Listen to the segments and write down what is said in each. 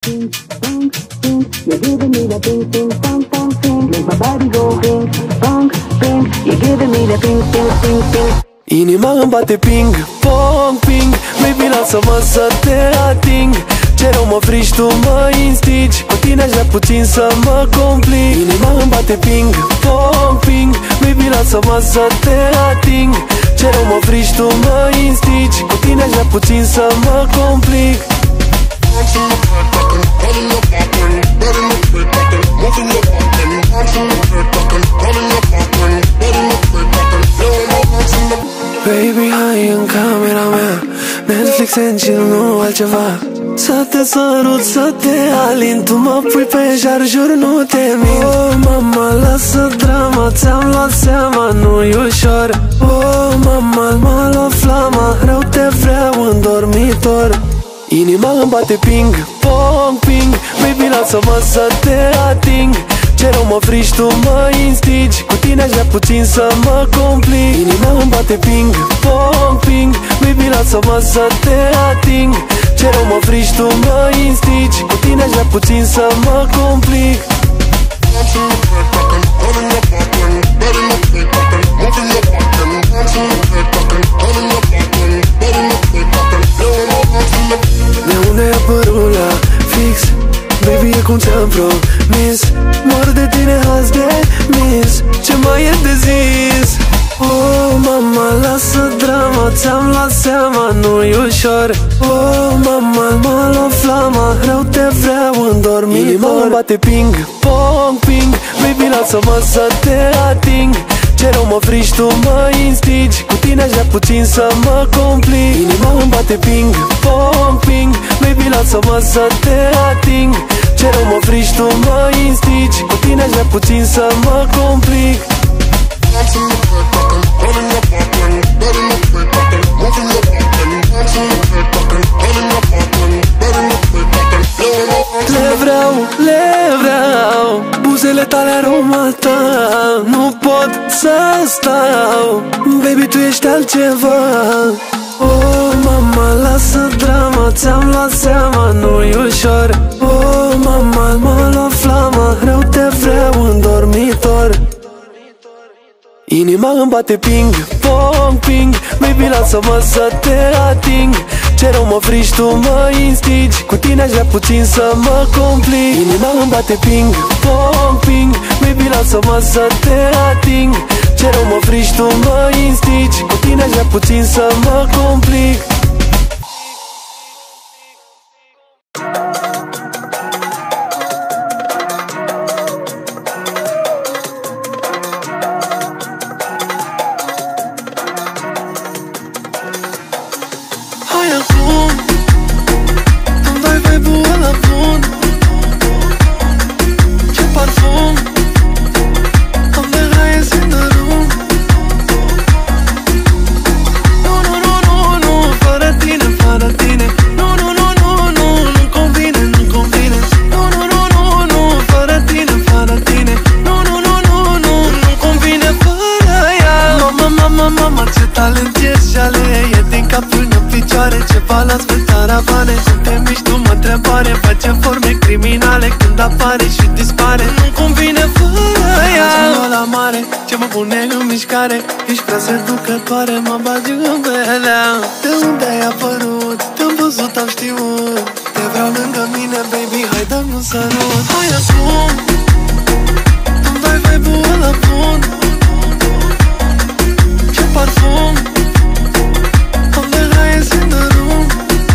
Ping, pong, ping. You're giving me that ping, ping, pong, pong, ping. Make my body go ping, pong, ping. You're giving me that ping, ping, ping, ping. Inima îmi bate ping, pong, ping. Baby, lasă-mă să te ating. Ce rău mă frici, tu mă instigi. Cu tine aș vrea puțin să mă complic. Inima îmi bate ping, pong, ping. Baby, lasă-mă să te ating. Ce rău mă frici, tu mă instigi. Cu tine aș vrea puțin să mă complic. Baby, hai în camera mea, Netflix and chill, nu altceva. Să te sărut, să te alin, tu mă pui pe șarjur, nu te mint. Oh, mama, lasă drama, ți-am luat seama, nu-i ușor. Oh, mama, m-a luat flama, rău te vreau în dormitor. Inima îmi bate ping, pong, ping. Baby, lasă-mă să te ating. Ce rău mă frici, tu mă instigi. Cu tine aș vrea puțin să mă complic. Inima îmi bate ping, pong, ping. Baby, lasă-mă să te ating. Ce rău mă frici, tu mă instigi. Cu tine aș vrea puțin să mă complic. De unde ai apărut la fix? Baby, e cum ți-am promis. Mor de tine azi de mis. Ce mai e de zis? Oh, mama, lasă drama, ți-am luat seama, nu-i ușor. Oh, mama, m-a luat flama, rău te vreau în dormitor. Inima îmi bate ping, pong, ping. Baby, lasă-mă să te ating. Ce rău mă frici, tu mă instigi. Cu tine aș vrea puțin să mă complic. Inima îmi bate ping, pong, ping. Baby, lasă-mă să te ating. Ce rău mă frici, tu mă instigi. Cu tine aș vrea puțin să mă complic. Le vreau buzele tale, aromata. Nu pot să stau. Baby, tu ești altceva. Oh, mama, lasă drama, ți-am luat seama, nu-i ușor. Oh, mama, m-a luat flama, rău te vreau în dormitor. Inima îmi bate ping, pong, ping. Baby, lasă-mă să te ating. Ce rău mă frici, tu mă instigi. Cu tine aș vrea puțin să mă complic. Inima îmi bate ping, pong, ping. Baby, lasă-mă să te ating. Ce rău mă frici, tu mă instigi. Cu tine aș vrea puțin să mă complic. Apare și dispare, nu convine fără ea. Azi la mare, ce mă pune în mișcare. Ești prea seducătoare, mă bagi în belea. De unde ai apărut? Te-am văzut, am știut. Te vreau lângă mine, baby, hai dă-mi un sărut. Hai acum, îmi dai vibe-ul ăla bun. Ce parfum, am de raie in the room.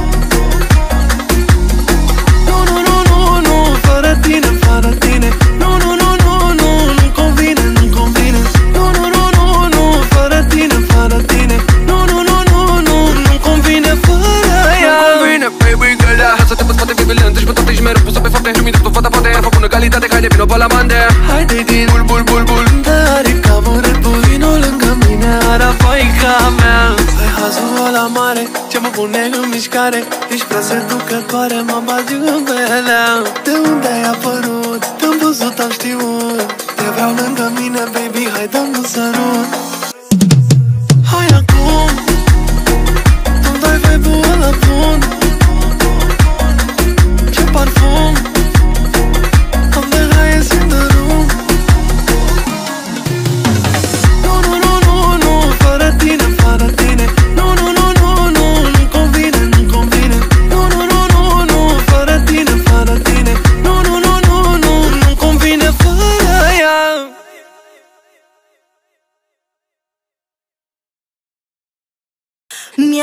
Fără tine, nu, nu, nu, nu, nu, nu convine, nu convine. Nu, nu, nu, nu, nu, fără tine, fără tine. Nu, nu, nu, nu, nu, nu convine fără ea. Nu convine, baby girl, da. Hai să te păs, poate fii violent. Ești pe toate, ești mereu pusă pe fapte. Lumii dreptul, fata poate. Fă bună calitate, haide, vino pe la mande. Haide din bul, bul, bul, bul. Dă arica, mă Red Bull. Vino lângă mine, arapaica mea. Hai hazul ăla mare, ce mă pune în mișcare. Ești prea seducătoare, mă bagi în belea. De unde ai apărut? Te-am văzut, am știut. Te vreau lângă mine, baby, hai dă-mi un sărut. Hai acum, îmi dai vibe-ul ăla bun. Ce parfum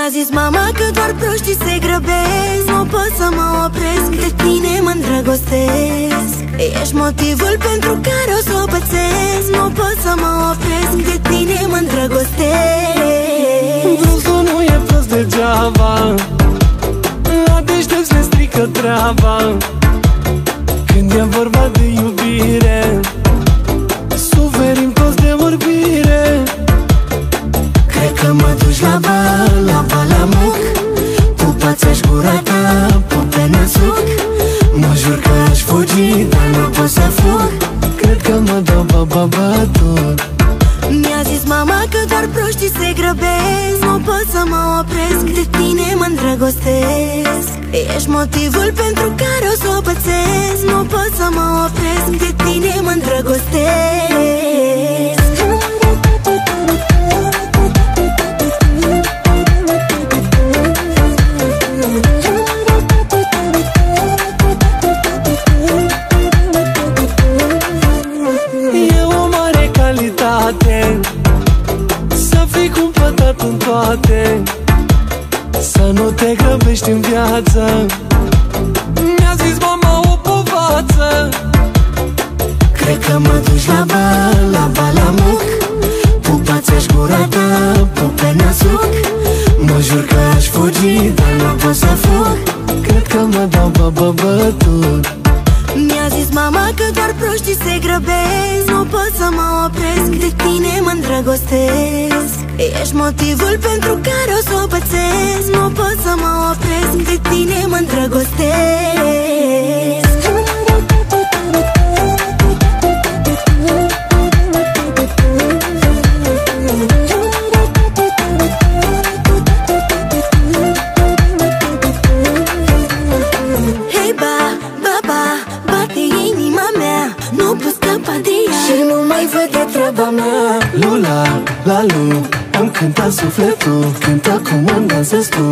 Mi-a zis mama că doar proștii se grăbesc. Nu pot să mă opresc, de tine mă îndrăgostesc. Ești motivul pentru care o să o pățesc. Nu pot să mă opresc, de tine mă îndrăgostesc. Dânsul nu e prost degeaba, la deștepți le strică treaba. Când e vorba de iubire, suferim toți de vorbire. Cred că mă duci la balamuc. Pupați-aș gura ta, pupe nasuc. Mă jur că aș fugi, dar nu pot să fug. Cred că mă dau bătut. Mi-a zis mama că doar proștii se grăbesc. Nu pot să mă opresc, de tine mă îndrăgostesc. Ești motivul pentru care o să o pățesc. Nu pot să mă opresc, de tine mă îndrăgostesc. Să fii cumpătat în toate, să nu te grăbești în viață. Mi-a zis mama o povață. Cred că mă duci la balamuc. Pupați-aș gura ta, pupe nasuc. Mă jur că aș fugi, dar nu pot să fug. Cred că mă dau bătut. Mi-a zis mama că doar proștii se grăbesc. Nu pot să mă opresc, de tine mă îndrăgostesc. Ești motivul pentru care o să o pățesc. Nu pot să mă opresc, de tine mă îndrăgostesc. Și nu mai văd de treaba mea. Lula, lalu, am cântat sufletul. Cântă cum îmi dansezi tu.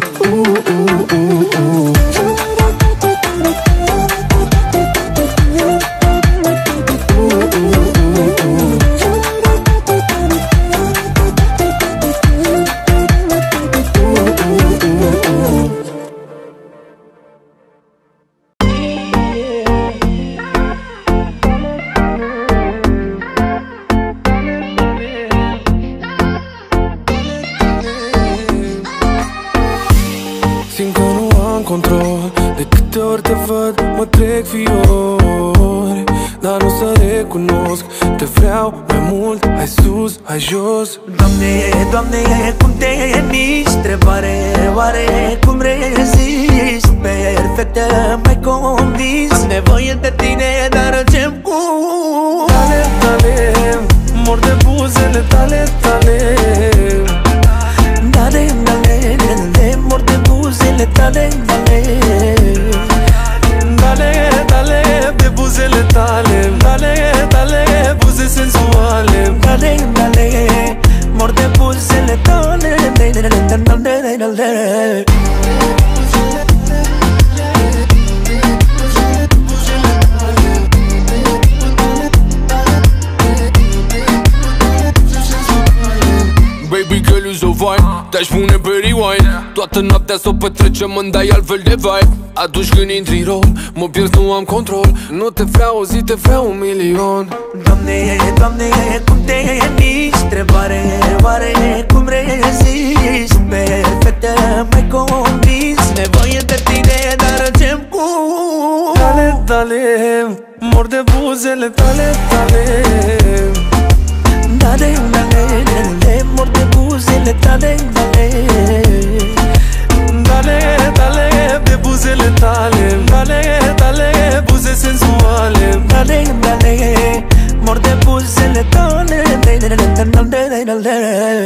De câte ori te văd, mă trec fiori, dar nu să recunosc. Te vreau mai mult, hai sus, hai jos. Doamne, Doamne, cum te miști? Întrebare, oare cum rezist? Perfectă, m-ai convins. Nevoie de tine, dar încep cu Tale, tale, mor de buzele tale, tale. Dale, dale, dale, mor de buzele tale, dale. Dale, dale, de buzele tale. Dale, dale, buze sensuale. Dale, dale, mor de buzele tale, dale, dale, dale. Baby girl, you so fine, te-aș pune pe rewind. Toată noaptea s-o petrecem, îmi dai altfel de vibe. Atunci când intri în rol, mă pierd, nu am control. Nu te vreau o zi, te vreau 1.000.000. Doamne, Doamne, cum te miști? Întrebare, oare cum rezist? Perfectă, m-ai convins. Nevoie de tine, dar încep cu Dale, dale, mor de buzele tale, tale. Dale, dale, dale, mor de buzele tale, dale. Dale, dale, de buzele tale. Dale, dale, buze sensuale. Dale, dale, mor de buzele tale, dale, dale, dale.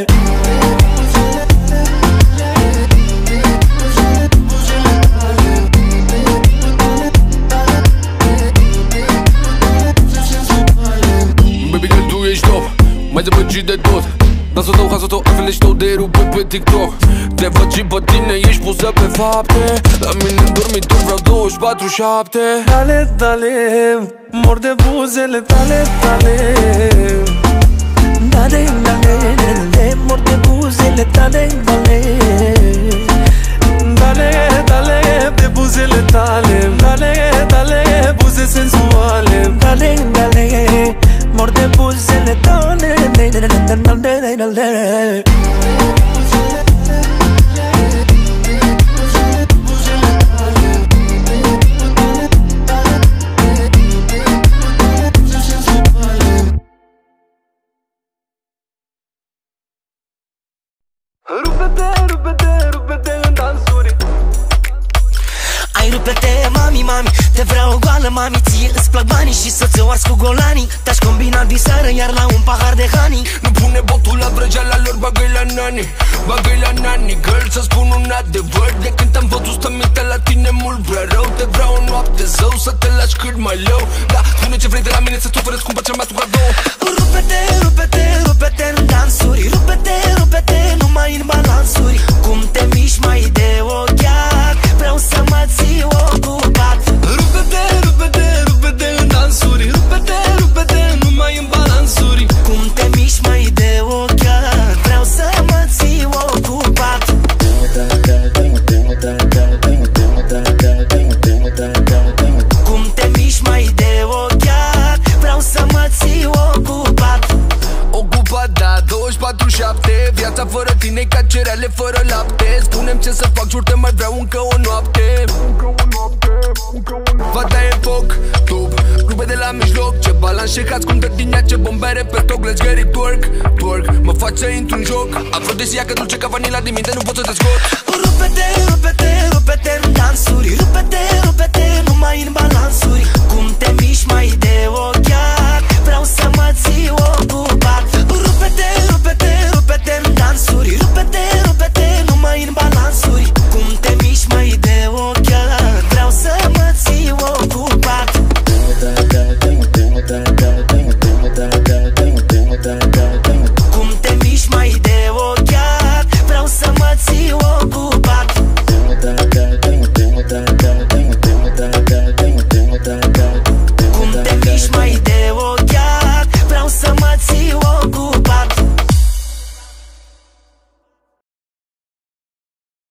Baby girl, tu ești top, mai zăpăcit de tot. Dansul tău, hasul tău, altfel tău de rupe pe TikTok. Te văd și pe tine, ești pusă pe fapte. La mine în dormitor vreau 24/7. Dale, dale, mor de buzele tale, tale. Dale, dale, dale, mor de buzele buzele tale, dale. Dale, dale, pe buzele tale. Dale, dale, buze sensuale. Dale, dale, mor de buzele tale. Dale, dale, dale. Rupe-te, rupe-te, rupe-te în dansuri. Ai rupe-te, mami, mami, te vreau goală, mami. Ție îți plac banii și să-ți o ars cu golanii. Te-aș combina diseară iar la un pahar de honey. Nu pune botul la vrăgeala lor, bagă-i la nani, bagă-i la nani. Girl, să spun un adevăr, de când te-am văzut stă mintea la tine mult prea rău. Te vreau o noapte zău, să te lași cât mai leu. Da, spune ce vrei de la mine, să-ți oferesc cumpăr cel mai cadou. Rupe-te, rupe-te, rupe-te în dansuri. Rupe-te, rupe-te, numai în balansuri. Cum te miști mai de ochiat, vreau să mă ții ocupat. Rupe-te, rupe-te, rupe-te în dansuri. Rupe-te, rupe-te, numai în balansuri. Cum te miști mai de ochiat, vreau să mă ții ocupat. Cum te miști mai de ochiat, vreau să mă ții ocupat. Ocupat, da, 24/7. Viața fără tine ca cereale fără lapte. Spune-mi ce să fac, jur te mai vreau încă o noapte. Fata e foc, tub, rupe de la mijloc. Ce balans și hați cum tătinea, ce bombere pe toc. Let's get it, twerk, twerk, mă faci să intru în joc. Afrodisia că dulce ca vanila, din minte nu pot să te scot. Rupe-te, rupe-te, rupe-te în dansuri. Rupe-te,